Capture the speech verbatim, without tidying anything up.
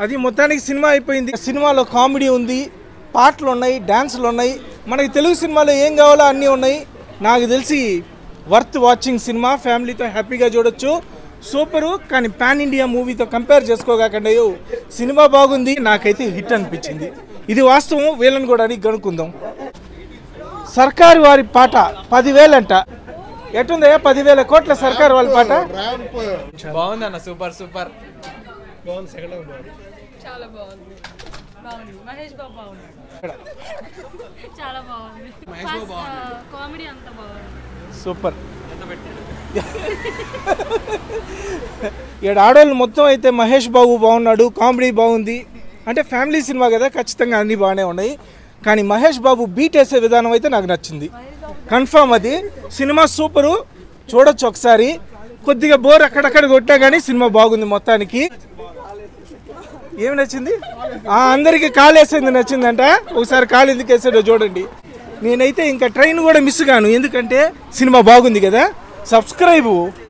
అది మొత్తానికి సినిమా అయిపోయింది. సినిమాలో కామెడీ ఉంది, పాటలు ఉన్నాయి, డాన్సులు ఉన్నాయి. మనకి తెలుగు సినిమాలో ఏం కావాలో అన్నీ ఉన్నాయి. నాకు తెలిసి వర్త్ వాచింగ్ సినిమా, ఫ్యామిలీతో హ్యాపీగా చూడొచ్చు. సూపరు. కానీ పాన్ ఇండియా మూవీతో కంపేర్ చేసుకోకండి. సినిమా బాగుంది, నాకైతే హిట్ అనిపించింది. ఇది వాస్తవం. వీళ్ళని కూడా అడిగి కనుక్కుందాం. సర్కారు వారి పాట పదివేలంట. ఎట్టుందయ్యా పదివేల కోట్ల సర్కారు వారి పాట? బాగుంది అన్న, సూపర్ సూపర్. చాలా బాగుంది. బాగుంది. మహేష్ బాబు బాగుంది. చాలా బాగుంది. కామెడీ అంతా బాగుంది. సూపర్. ఇక్కడ ఆడవాళ్ళు మొత్తం అయితే మహేష్ బాబు బాగున్నాడు, కామెడీ బాగుంది. అంటే ఫ్యామిలీ సినిమా కదా, ఖచ్చితంగా అన్నీ బాగానే ఉన్నాయి. కానీ మహేష్ బాబు బీట్ వేసే విధానం అయితే నాకు నచ్చింది. కన్ఫామ్ అది. సినిమా సూపరు, చూడొచ్చు ఒకసారి. కొద్దిగా బోర్ అక్కడక్కడ కొట్టా కానీ సినిమా బాగుంది మొత్తానికి. ఏమి నచ్చింది? అందరికీ కాలు వేసేది నచ్చిందంట. ఒకసారి కాలు ఎందుకు వేసాడో చూడండి. నేనైతే ఇంకా ట్రైన్ కూడా మిస్ కాను, ఎందుకంటే సినిమా బాగుంది కదా. సబ్స్క్రైబ్.